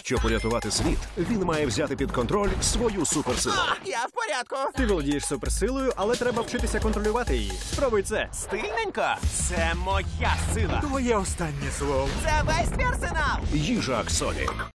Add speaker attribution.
Speaker 1: Щоб урятувати світ, він має взяти під контроль свою суперсилу.
Speaker 2: Я в порядку.
Speaker 3: Ти володієш суперсилою, але треба вчитися контролювати її. Спробуй це.
Speaker 2: Стильненько. Це моя сила.
Speaker 4: Твоє останнє слово.
Speaker 2: Це весь твій арсенал.
Speaker 1: Їжак Сонік.